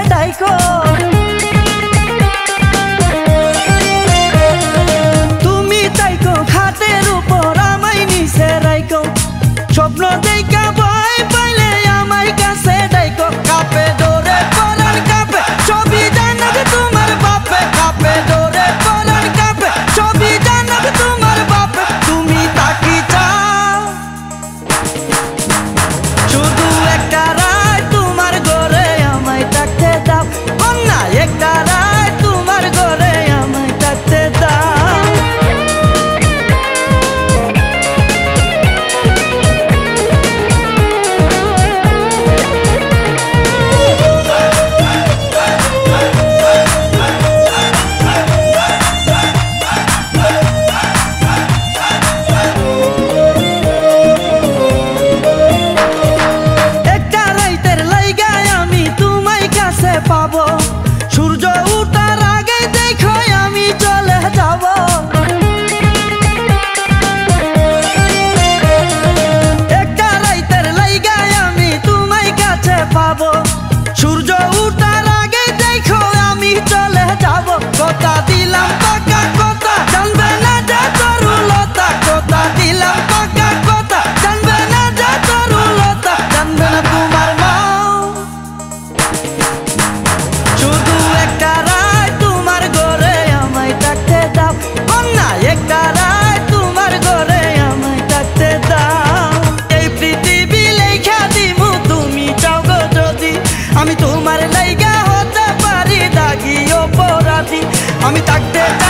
ডাইকো তুমি তাইকো খাটের উপর আমায় নিচে রাইকো স্বপ্ন দেখা ভয় পাইলে আমায় কাছে ডাইকো কাপে ডোরে পরাণ কাপে ছবি জানাবে তোমার বাপে কাপে ডোরে পরাণ কাপে ছবি জানাবে তোমার বাপে তুমি তাকি চাও শুধু একটা রাত তোমার ঘরে আমায় থাকতে দাও কন্যা একটা রাত তোমার ঘরে আমায় থাকতে দাও পাবো সূর্য উঠার আগে দেখো আমি চলে যাব একটা রাইতের লাইগায় আমি তোমায় কাছে পাবো সূর্য উঠার আগে দেখো আমি চলে যাব কথা দিলাম পাকা কথা জানবে না যে তরুলতা কথা দিলাম পাকা কথা জানবে না যে তরুলতা জানবে না তোমার মা শুধু একটা রাত তোমার ঘরে আমায় থাকতে দাও কন্যা একটা রাত তোমার ঘরে আমায় থাকতে দাও এই পৃথিবী লেখা দিমু তুমি চাও গো যদি আমি তোমার লাইগা হতে পারি দাগি অপরাধী আমি থাকতে